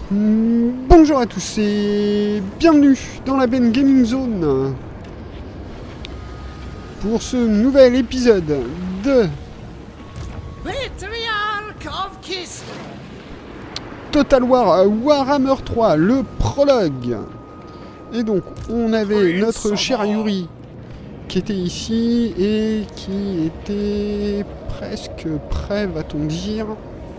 Bonjour à tous et bienvenue dans la Ben Gaming Zone pour ce nouvel épisode de Total War Warhammer 3, le prologue. Et donc on avait notre cher Yuri qui était ici et qui était presque prêt, va-t-on dire,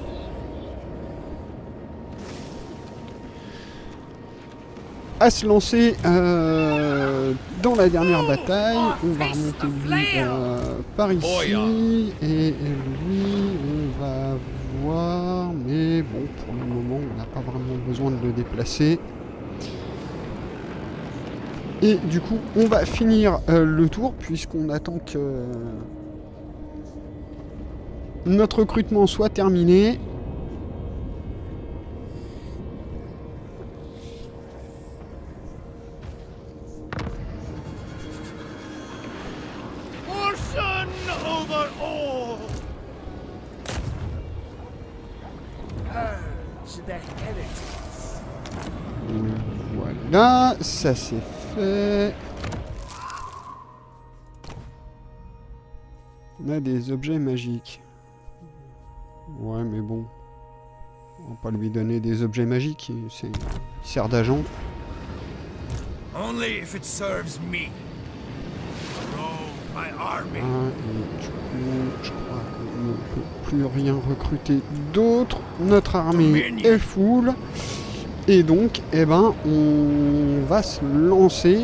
à se lancer dans la dernière bataille. On va remonter lui par ici et lui on va voir, mais bon, pour le moment on n'a pas vraiment besoin de le déplacer. Et du coup on va finir le tour puisqu'on attend que notre recrutement soit terminé. Voilà, ça c'est fait. On a des objets magiques. Ouais, mais bon. On va pas lui donner des objets magiques, il sert d'agent. Only if it serves me. My army. Et du coup, je crois qu'on ne peut plus rien recruter d'autre. Notre armée est full. Et donc, eh ben, on va se lancer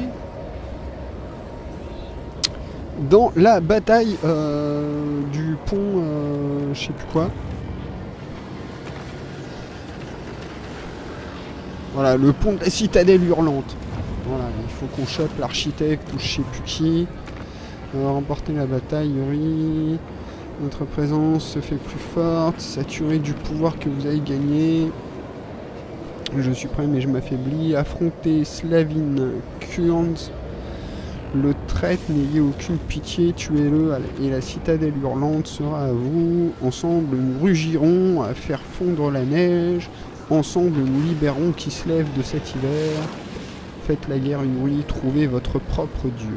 dans la bataille du pont, je sais plus quoi. Voilà, le pont de la citadelle hurlante. Voilà, il faut qu'on chope l'architecte ou je sais plus qui. Remporter la bataille, Yuri. Notre présence se fait plus forte. Saturer du pouvoir que vous avez gagné. Je suis prêt mais je m'affaiblis. Affronter Slavin Kurns. Le traître, n'ayez aucune pitié, tuez-le et la citadelle hurlante sera à vous. Ensemble nous rugirons à faire fondre la neige. Ensemble nous libérons qui se lève de cet hiver. Faites la guerre Yuri, trouvez votre propre dieu.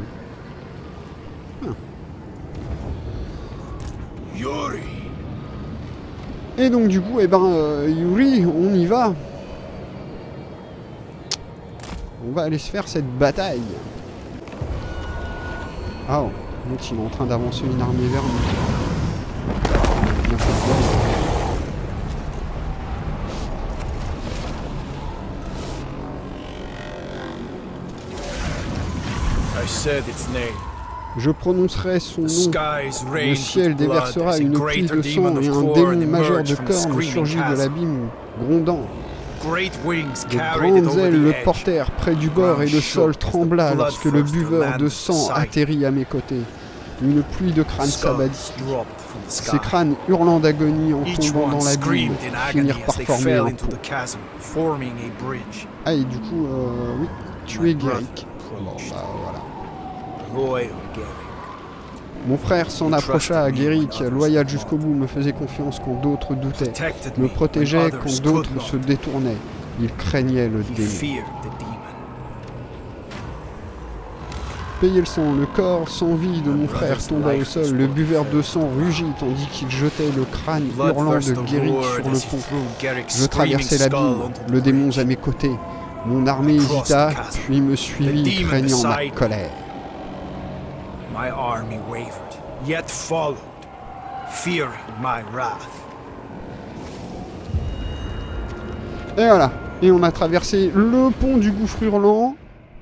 Yuri. Et donc du coup, eh ben, Yuri, on y va. On va aller se faire cette bataille. Ah, oh, l'autre il est en train d'avancer une armée vers nous. I said its name. Je prononcerai son nom. Le ciel déversera une pluie de sang et un démon majeur de cornes surgit de l'abîme, grondant. De grandes ailes le portèrent près du bord et le sol trembla lorsque le buveur de sang atterrit à mes côtés. Une pluie de crânes s'abattit. Ces crânes, hurlant d'agonie en tombant dans l'abîme, finirent par former un pont. Ah, et du coup, oui, tu es Guéric. Bon, bah voilà. Mon frère s'en approcha à Guéric, loyal jusqu'au bout, me faisait confiance quand d'autres doutaient, me protégeait quand d'autres se détournaient. Il craignait le démon. Payez le sang, le corps sans vie de mon frère tomba au sol, le buveur de sang rugit tandis qu'il jetait le crâne hurlant de Guéric sur le pont. Je traversai l'abîme, le démon à mes côtés. Mon armée hésita, puis me suivit, craignant ma colère. My army wavered, yet followed, fearing my wrath. Et voilà. Et on a traversé le pont du gouffre hurlant.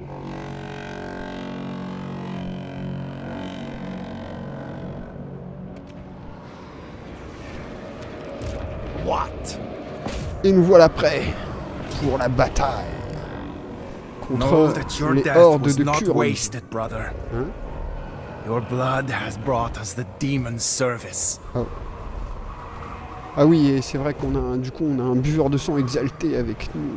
What? Et nous voilà prêts pour la bataille contre les hordes de Kurns. Hein? Your blood has brought us the demon's service. Oh. Ah oui, et c'est vrai qu'on a du coup on a un buveur de sang exalté avec nous.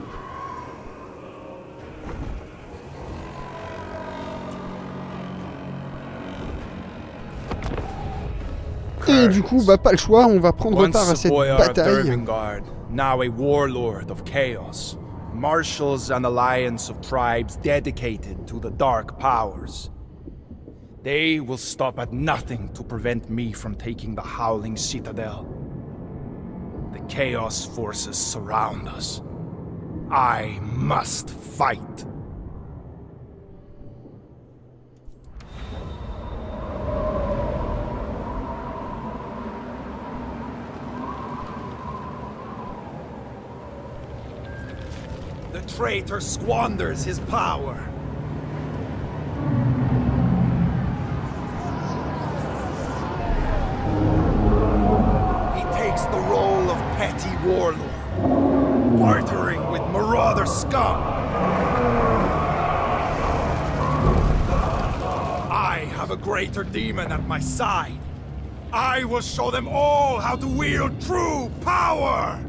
Et Et du coup, bah pas le choix, on va prendre part à cette bataille. Dervingard, now a warlord of chaos, marshals an alliance of tribes dedicated to the dark powers. They will stop at nothing to prevent me from taking the Howling Citadel. The Chaos forces surround us. I must fight. The traitor squanders his power. He takes the role of petty warlord, bartering with marauder scum. I have a greater demon at my side. I will show them all how to wield true power!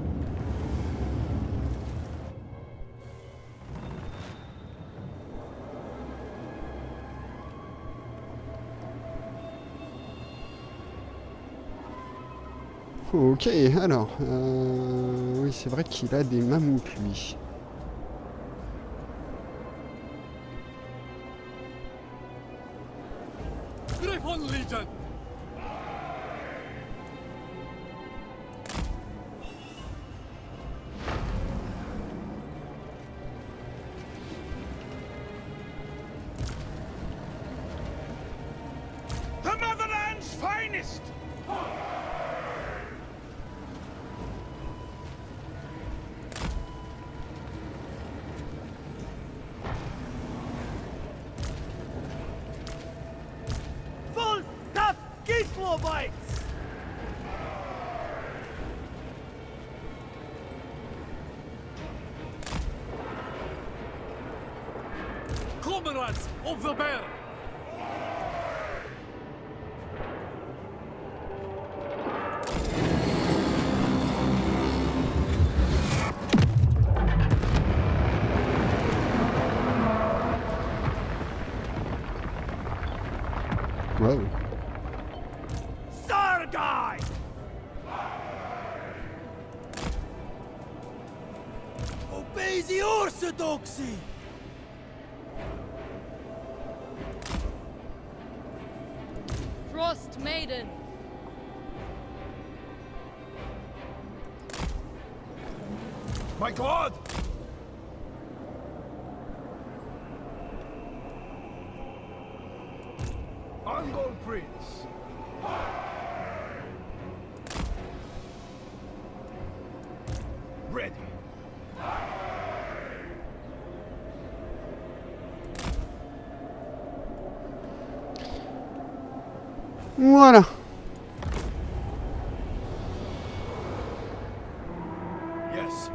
Ok, alors, oui, c'est vrai qu'il a des mammouths, lui. The Motherland's finest! Bites! Comrades of the bear! Wow. Sargai! Obey the orthodoxy! Frost Maiden. My god! Ungol Prince. Ready. Voilà. Yes.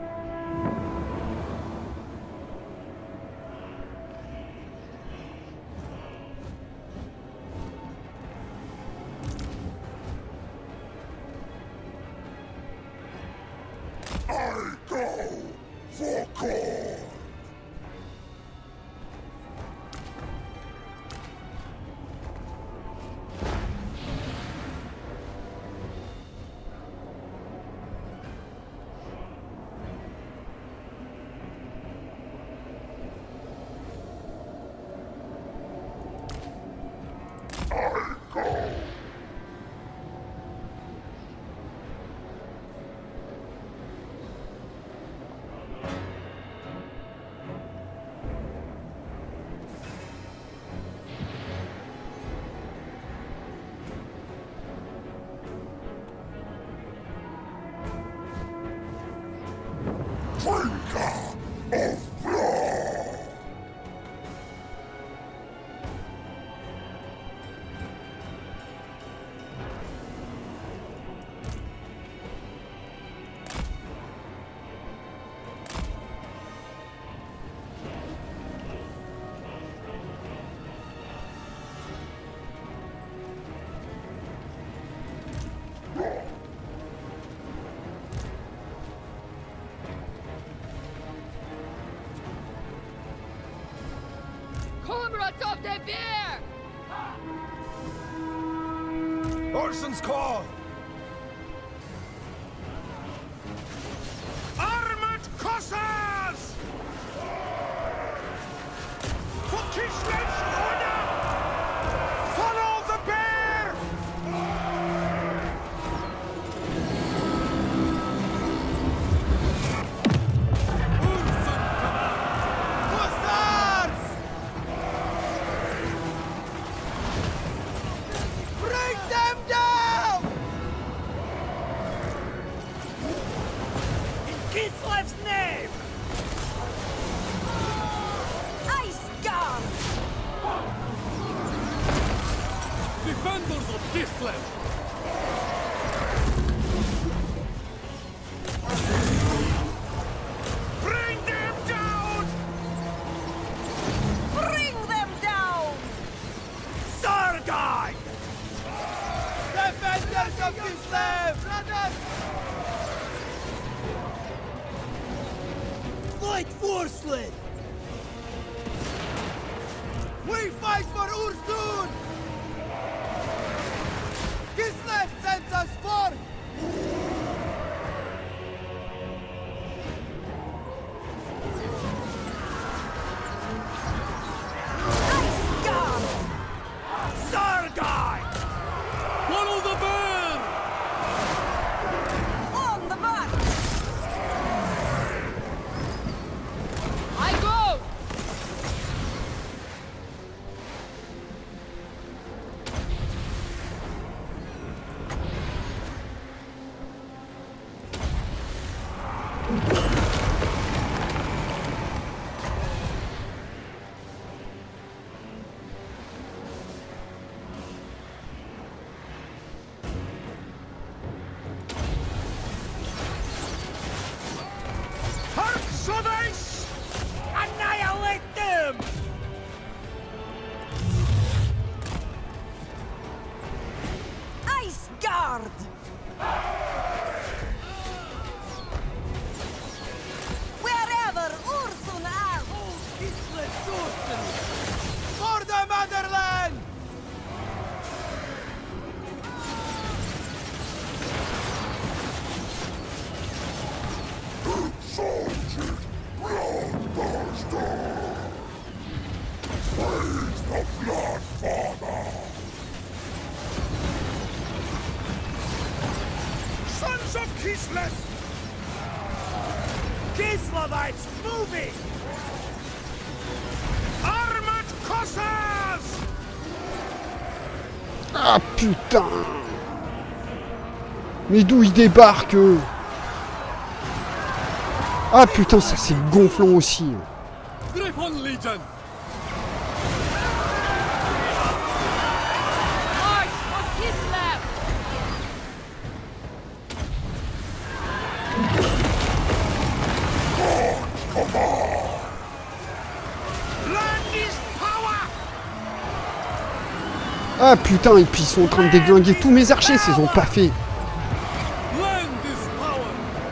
I go for Khorne. Comrades of the bear! Orson's call! Armored Cossars! For Kislev's order! Follow the bear! Urson command! Cossars! Bring them down! In Kislev's name! Ice Guard! Defenders of Kislev! Bring them down! Bring them down! Sargai! Defenders of Kislev! Fight forcefully! We fight for Ursun! Kislev sends us forth! Ice Guard! Sargai! Follow the bear! On the march! I go! Harksodais! Annihilate them! Ice Guard! Wherever Ursun are! Hold Kislev's sorcery! For the motherland! Sons of Kislev! Kislevites moving! Armored Cossars! Ah putain! Mais d'où ils débarquent eux? Ah putain, ça c'est gonflant aussi. Griffon Legion! March for Kislev! Land is power! Ah putain, et puis ils sont en train de déglinguer tous mes archers, s'ils ont pas fait. Land is power!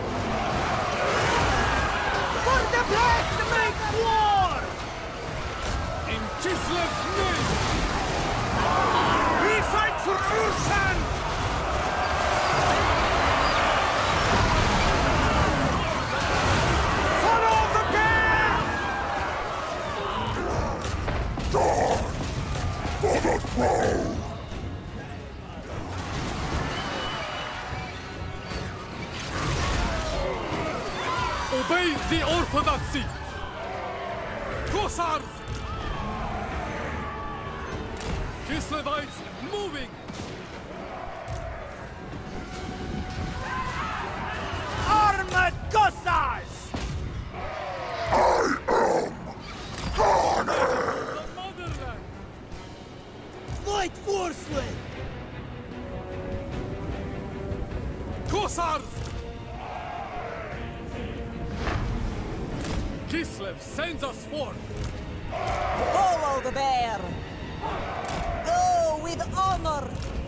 For the black to make war! In Kislev's name! We fight for Ursan! Follow the bear! Obey the orthodoxy! Cossars! Kislevites moving! Armored Cossars! The motherland! Fight forcefully! Cossars! Kislev sends us forth! Follow the bear! Go with honor!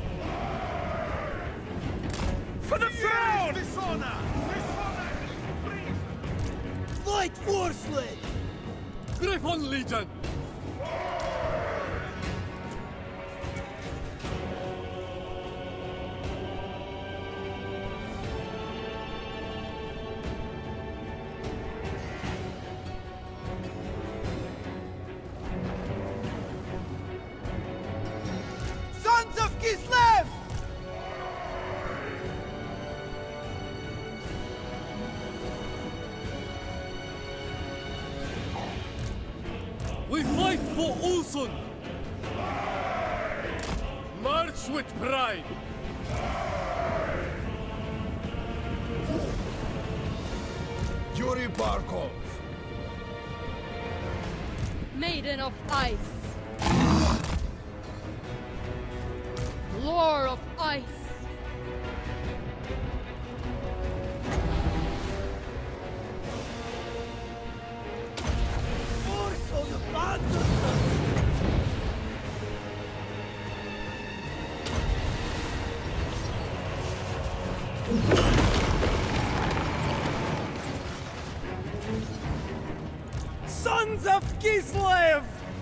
For the throne! Dishonor! Fight forcefully! Griffon Legion! for Ulsun! March with pride! Yuri Barkov! Maiden of Ice. Lord of Ice. Ursun Bannerland! Sons of Kislev!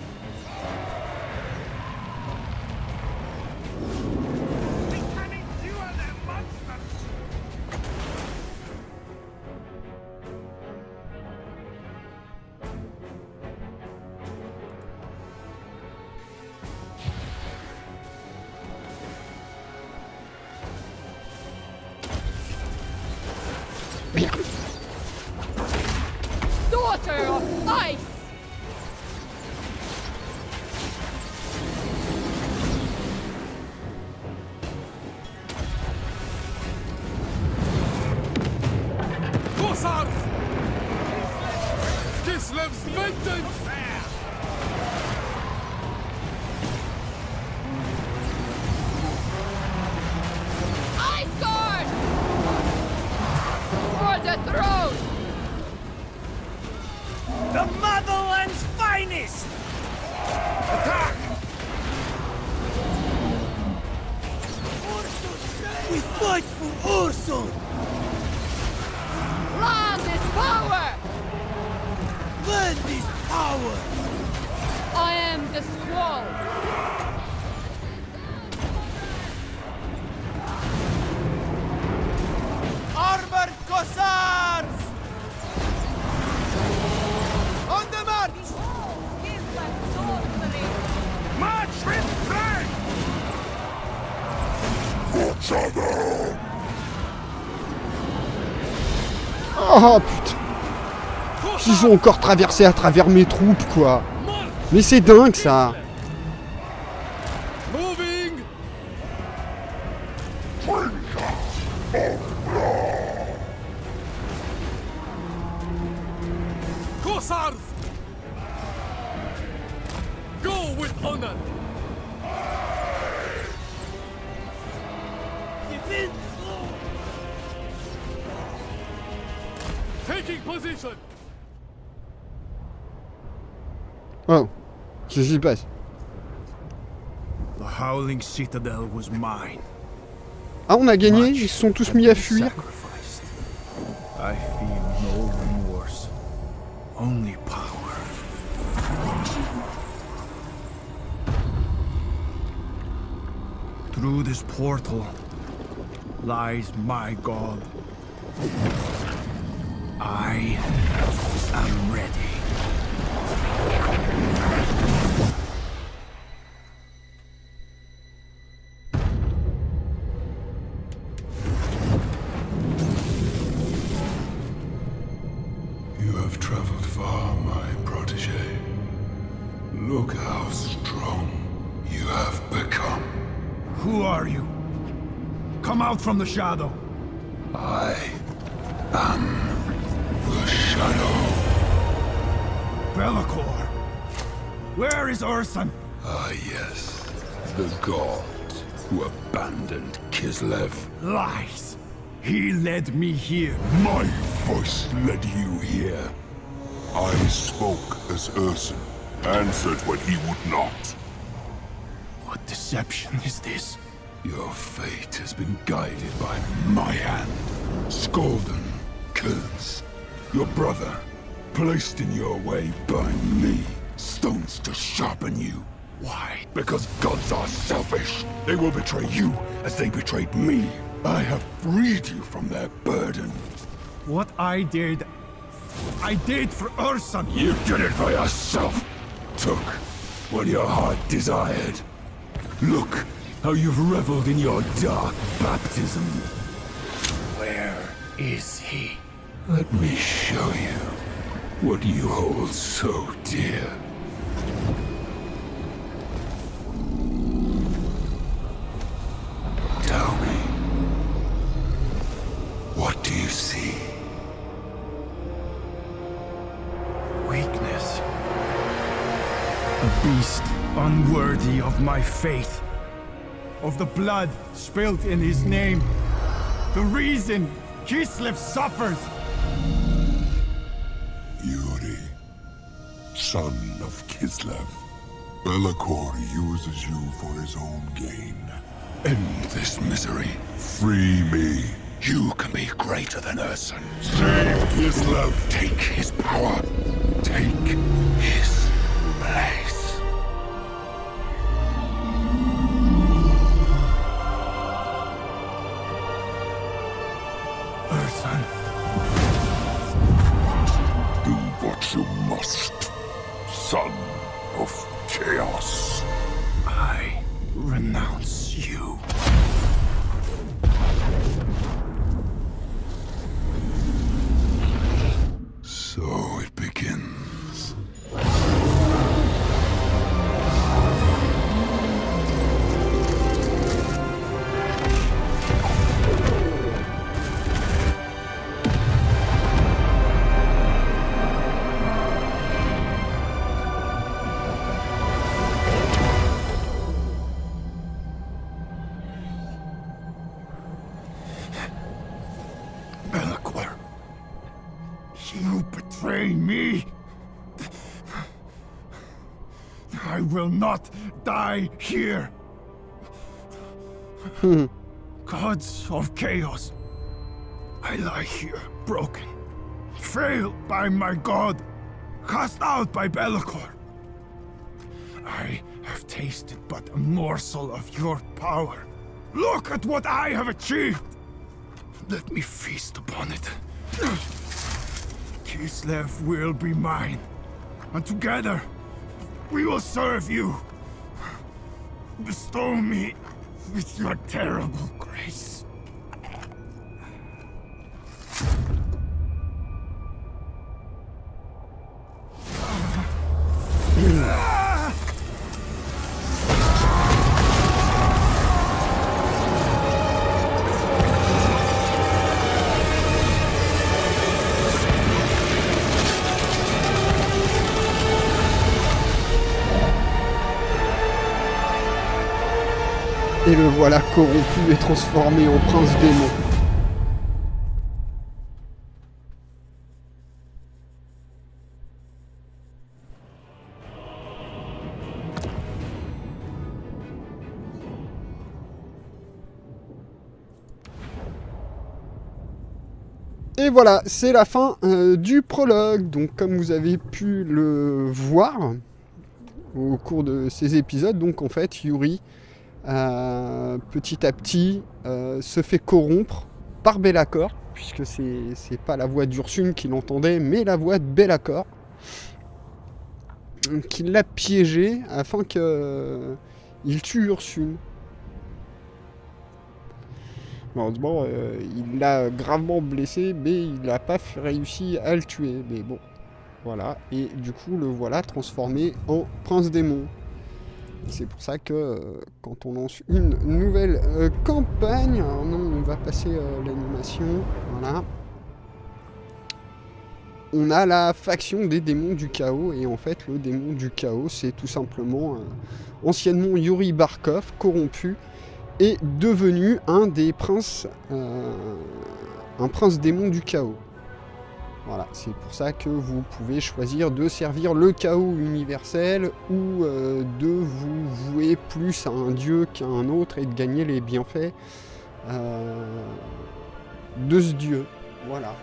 Merde. Daughter of Ice. Kossars! Kislev's vengeance! Ice Guard! For the throne! The motherland's finest! Attack! We fight for Ursun! Land is power! Land is power! I am the Squall. Armored Kossars! On the march! Kislev sorcery! March with pride! Oh putain. Ils ont encore traversé à travers mes troupes, quoi. Mais c'est dingue, ça. Moving! Kossars! Go with honor! Taking position! Oh. Qu'est-ce qui se passe? The Howling Citadel was mine. Ah, on a gagné? Ils se sont tous mis à fuir. Sacrificed. I feel no remorse, only power. Through this portal lies my god. I am ready. You have traveled far, my protege. Look how strong you have become. Who are you? Come out from the shadow. I am the Shadow. Belacor. Where is Ursun? Ah, yes. The god who abandoned Kislev. Lies. He led me here. My voice led you here. I spoke as Ursun, answered when he would not. What deception is this? Your fate has been guided by my hand. Skolden, Kurz, your brother, placed in your way by me. Stones to sharpen you. Why? Because gods are selfish. They will betray you as they betrayed me. I have freed you from their burden. What I did for Ursun. You did it for yourself. Took what your heart desired. Look how you've reveled in your dark baptism. Where is he? Let me show you what you hold so dear. A beast unworthy of my faith. Of the blood spilled in his name. The reason Kislev suffers. Yuri, son of Kislev. Be'lakor uses you for his own gain. End this misery. Free me. You can be greater than Ursun. Save Kislev. Take his power. Take his place. Ursun. Do what you must, son of Chaos. I renounce you. So it begins. Be'lakor. You betray me. I will not die here. Gods of chaos. I lie here, broken, failed by my god, cast out by Be'lakor. I have tasted but a morsel of your power. Look at what I have achieved. Let me feast upon it. Kislev will be mine, and together we will serve you. Bestow me with your terrible grace. Et le voilà corrompu et transformé en prince démon. Et voilà, c'est la fin du prologue. Donc comme vous avez pu le voir au cours de ces épisodes, donc en fait Yuri petit à petit se fait corrompre par Be'lakor, puisque c'est pas la voix d'Ursun qui l'entendait, mais la voix de Be'lakor, qui l'a piégé afin qu'il tue Ursun. Malheureusement, il l'a gravement blessé, mais il n'a pas réussi à le tuer. Mais bon, voilà. Et du coup, le voilà transformé en prince démon. C'est pour ça que quand on lance une nouvelle campagne, alors non, on va passer l'animation, voilà. On a la faction des démons du chaos, et en fait le démon du chaos c'est tout simplement anciennement Yuri Barkov, corrompu, et devenu un des princes, un prince démon du chaos. Voilà, c'est pour ça que vous pouvez choisir de servir le chaos universel ou de vous vouer plus à un dieu qu'à un autre et de gagner les bienfaits de ce dieu. Voilà.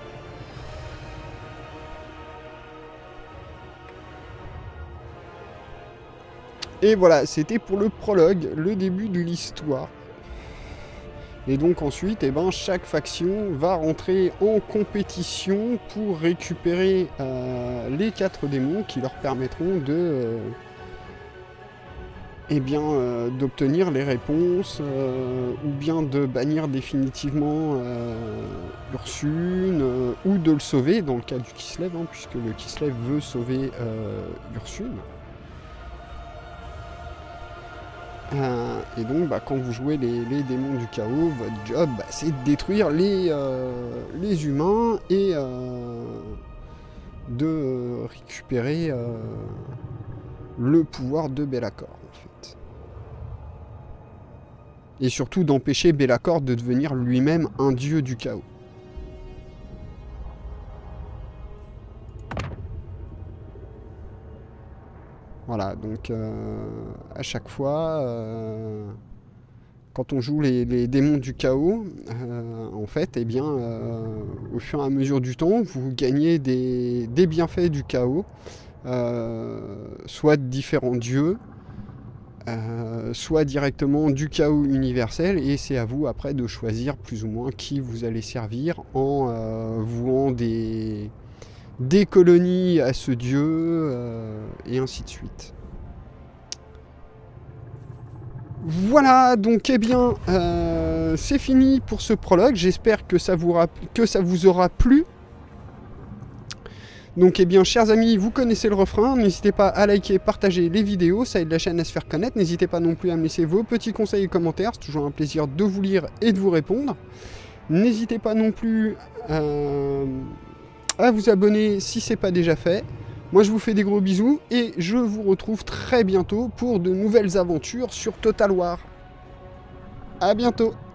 Et voilà, c'était pour le prologue, le début de l'histoire. Et donc ensuite, chaque faction va rentrer en compétition pour récupérer les 4 démons qui leur permettront de d'obtenir les réponses ou bien de bannir définitivement Ursun ou de le sauver dans le cas du Kislev, puisque le Kislev veut sauver Ursun. Et donc quand vous jouez les démons du chaos, votre job c'est de détruire les humains et de récupérer le pouvoir de Be'lakor, en fait. Et surtout d'empêcher Be'lakor de devenir lui-même un dieu du chaos. Voilà, donc à chaque fois, quand on joue les démons du chaos, en fait, eh bien, au fur et à mesure du temps, vous gagnez des bienfaits du chaos, soit de différents dieux, soit directement du chaos universel, et c'est à vous après de choisir plus ou moins qui vous allez servir en vouant des colonies à ce dieu, et ainsi de suite. Voilà, donc eh bien, c'est fini pour ce prologue. J'espère que ça vous aura plu. Donc eh bien, chers amis, vous connaissez le refrain. N'hésitez pas à liker, partager les vidéos, ça aide la chaîne à se faire connaître. N'hésitez pas non plus à me laisser vos petits conseils et commentaires. C'est toujours un plaisir de vous lire et de vous répondre. N'hésitez pas non plus à vous abonner si ce n'est pas déjà fait. Moi, je vous fais des gros bisous et je vous retrouve très bientôt pour de nouvelles aventures sur Total War. À bientôt!